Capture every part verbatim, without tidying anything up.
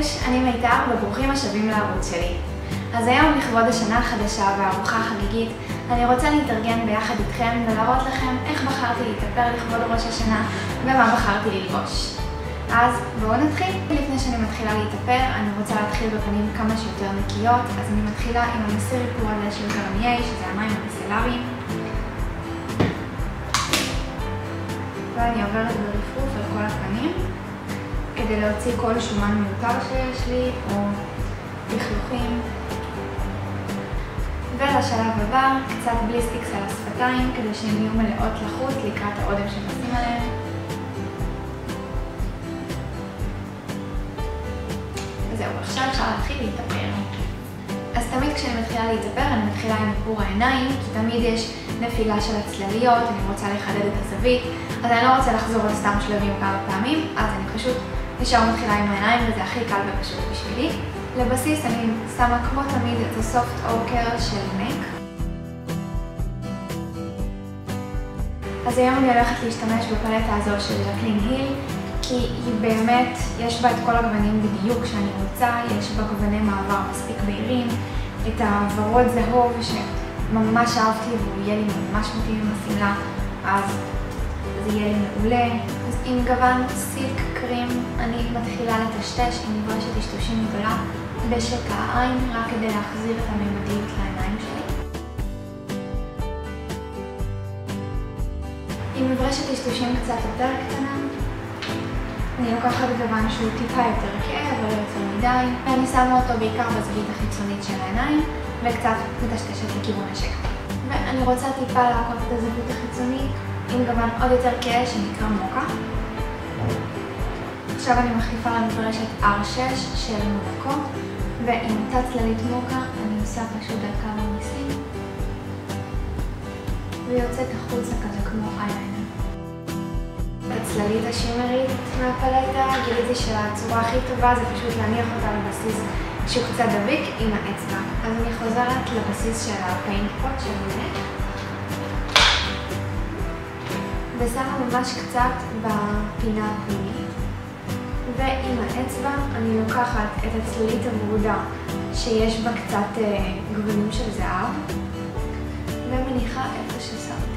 חודש, אני מיתר וברוכים השבים לערוץ שלי. אז היום לכבוד השנה החדשה והארוחה החגיגית, אני רוצה להתארגן ביחד איתכם ולהראות לכם איך בחרתי להתאפר לכבוד ראש השנה ומה בחרתי ללבוש. אז בואו נתחיל. לפני שאני מתחילה להתאפר, אני רוצה להתחיל בפנים כמה שיותר נקיות, אז אני מתחילה עם המסיר איפור הזה של גרנייר, שזה המים המסלריים. ואני עוברת ברפרוף על כל הפנים, כדי להוציא כל שומן מיותר שיש לי, או לכלוכים. ולשלב הבא, קצת בליסטיקס על השפתיים, כדי שהן יהיו מלאות לחוץ לקראת האודם שנשים עליהן. וזהו, עכשיו אפשר להתחיל להתאפר. אז תמיד כשאני מתחילה להתאפר, אני מתחילה עם איפור העיניים, כי תמיד יש נפילה של הצלליות, אני רוצה לחדד את הזווית, אז אני לא רוצה לחזור על סתם שלבים כמה פעמים, אז אני פשוט נשאר מתחילה עם העיניים, וזה הכי קל ופשוט בשבילי. לבסיס אני שמה כמו תמיד את הסופט אוקר של מק. אז היום אני הולכת להשתמש בפלטה הזו של ז'קלין היל, כי היא באמת, יש בה את כל הגוונים בדיוק שאני רוצה, יש בה גווני מעבר מספיק בהירים, את הוורוד זהוב שממש אהבתי והוא יהיה לי ממש מתאים עם השמלה, אז זה יהיה לי מעולה. אז עם גוון סילק קרים אני מתחילה לטשטש עם מברשת טשטושים גדולה בשקע העין, רק כדי להחזיר את הממדיות לעיניים שלי. עם מברשת טשטושים קצת יותר קטנה, אני לוקחת גוון שהוא טיפה יותר כהה, אבל לא יותר מדי, ואני שמה אותו בעיקר בזווית החיצונית של העיניים, וקצת מטשטשת לכיוון השקע. ואני רוצה טיפה לעקוף את הזווית החיצונית עם גוון עוד יותר כהה שנקרא מוקה. עכשיו אני מחליפה למברשת אר שש של מונקו, ועם תת צללית מוקה אני עושה פשוט דרכה במיסים, ויוצאת החוצה כזה כמו אייליינר. הצללית השימרית מהפלטה, גיליתי שהצורה הכי טובה זה פשוט להניח אותה לבסיס שהוא קצת דביק עם האצבע. אז אני חוזרת לבסיס של הפיינט פוט של מונק, ושמה ממש קצת בפינה הפנימית, ועם האצבע אני לוקחת את הצללית הוורודה שיש בה קצת גוונים של זהב, ומניחה איפה ששמתי.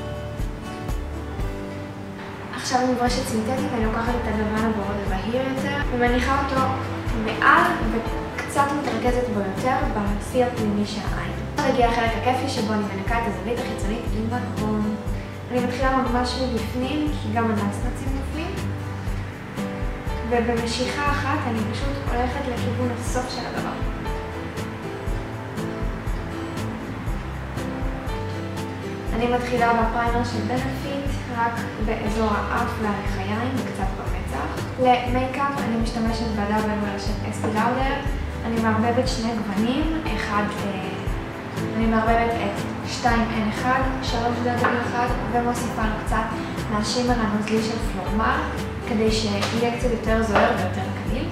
עכשיו אני מברשת סינתטית ואני לוקחת את הגוון הוורוד הבהיר יותר, ומניחה אותו מעל וקצת מתרכזת בו יותר בשיא הפנימי של העין. עכשיו הגיע החלק הכיפי שבו אני מנקה את הזווית החיצונית עם בקרון. אני מתחילה ממש מבפנים, כי גם הנצנצים נופלים. ובמשיכה אחת אני פשוט הולכת לכיוון הסוף של הדבר. אני מתחילה בפריימר של בנפיט, רק באזור האף והלחיים וקצת במצח. למייקאפ אני משתמשת בדאבל של אסתי לאודר. אני מערבבת שני גוונים, אחד, אני מערבבת את שתיים אן אחת, שלוש דאבל אחד, ומוסיפה לו קצת מהשימר הנוזלי של פלורמר, כדי שיהיה קצת יותר זוהר ויותר קליל.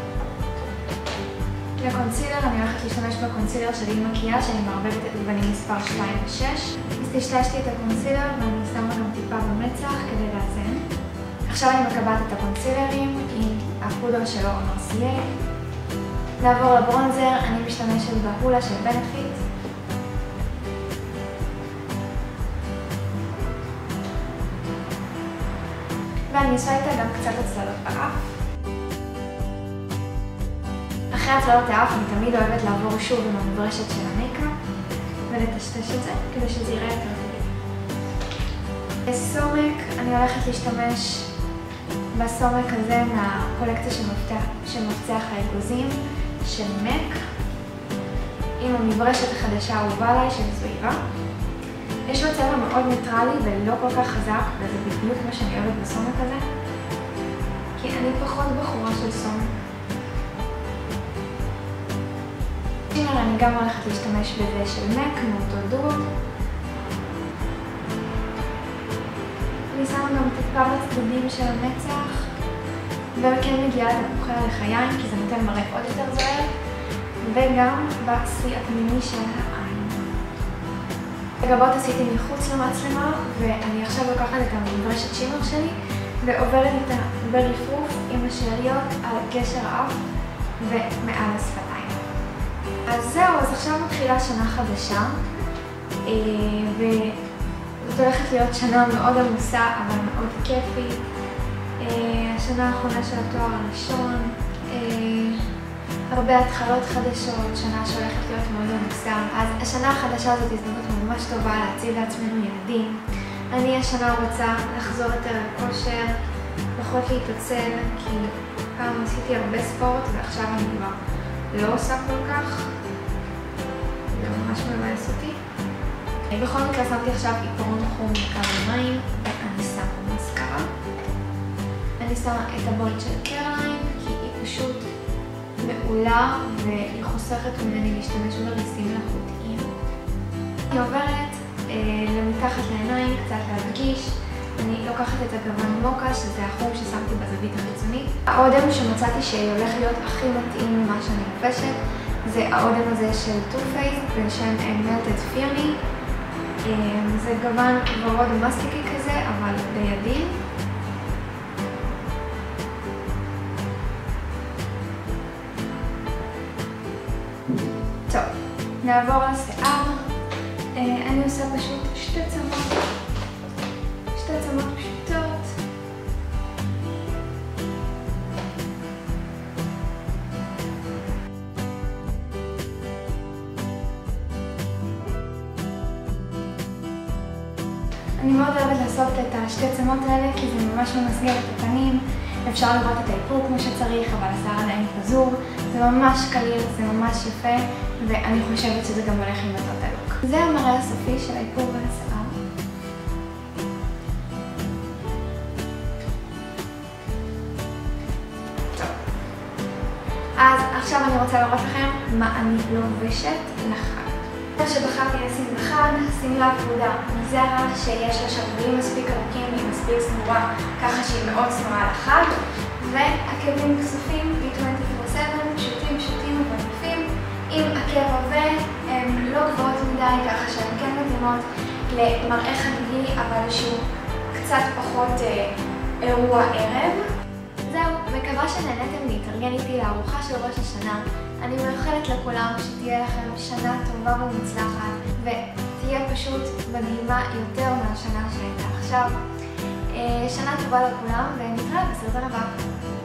לקונסילר אני הולכת להשתמש בקונסילר של עם מקיאז' שאני מערבבת את גוונים מספר שתיים ושש. אז טשטשתי את הקונסילר ואני שמה גם טיפה במצח כדי לאזן. עכשיו אני מקבעת את הקונסילרים עם הפודרה של אור מרסייה. נעבור לברונזר, אני משתמשת בהולה של בנפיט. ואני עושה איתה גם קצת הצללות באף. אחרי הצללות האף אני תמיד אוהבת לעבור שוב עם המברשת של המייקאפ ולטשטש את זה כדי שזה יראה יותר טוב. בסומק אני הולכת להשתמש בסומק הזה מהקולקציה של מפצח האגוזים של מק עם המברשת החדשה האהובה עליי של זוהירה. יש לו צבע מאוד ניטרלי ולא כל כך חזק, וזה בדיוק מה שאני אוהבת בסומק הזה, כי אני פחות בחורה של סומק. שימר אני גם הולכת להשתמש בזה של מק מאותו דור. אני שמה גם טיפה בצדדים של המצח, וכן מגיעה לתפוחי הלחיים כי זה נותן מראה עוד יותר זוהר, וגם בשיא הפנימי של העין. הגבות עשיתי מחוץ למצלמה, ואני עכשיו לוקחת את המברשת שימר שלי ועוברת איתה ברפרוף עם השאריות על גשר האף ומעל השפתיים. אז זהו, אז עכשיו מתחילה שנה חדשה, וזאת הולכת להיות שנה מאוד עמוסה, אבל מאוד כיפית. השנה האחרונה של התואר הראשון, הרבה התחלות חדשות, שנה שהולכת להיות מאוד עמוסה. אז השנה החדשה הזאת הזדמנות ממש טובה להציב לעצמנו יעדים. אני השנה רוצה לחזור יותר לכושר, פחות להתעצל, כי פעם עשיתי הרבה ספורט ועכשיו אני כבר לא עושה כל כך. זה ממש מבאס אותי. בכל מקרה שמתי עכשיו עיפרון חום בקו המים ואני שמה מסקרה. אני שמה את הבולט של קרליין כי היא פשוט מעולה והיא חוסכת ממני להשתמש בריסים מלאכותיים. אני עוברת אה, למתחת לעיניים, קצת להדגיש. אני לוקחת את הגוון מוקה, שזה החום ששמתי בזווית החיצונית. האודם שמצאתי שהולך להיות הכי מתאים ממה שאני לובשת זה האודם הזה של טו פייס בשם Melted Fear Me. זה גוון ורוד מסטיקי כזה, אבל בידין. טוב, נעבור לשיער. אני עושה פשוט שתי צמות. שתי צמות פשוטות. אני מאוד אוהבת לעשות את השתי צמות האלה כי זה ממש ממסגר את הפנים. אפשר לראות את האיפור כמו שצריך, אבל השיער עדיין פזור. זה ממש קליל, זה ממש יפה, ואני חושבת שזה גם הולך עם אותו הלוק. זה המראה הסופי של האיפור והשיער. אז עכשיו אני רוצה לראות לכם מה אני לובשת לחג. שבחרתי לשים בחג, שמלה ורודה מזרה שיש לה שרוולים מספיק ארוכים והיא מספיק סגורה ככה שהיא מאוד צנועה לחג, ועקבים כסופים בי עשרים וארבע שבע פשוטים פשוטים ונופים עם עקב עבה, הם לא גבוהות מדי ככה שהן כן מתאימות למראה חגיגי אבל שהוא קצת פחות אה, אירוע ערב. זהו, מקווה שנהנתם להתארגן איתי לארוחה של ראש השנה. אני מאחלת לכולם שתהיה לכם שנה טובה ומוצלחת ותהיה פשוט מדהימה יותר מהשנה שהייתה עכשיו. שנה טובה לכולם ונתראה בסרטון הבא.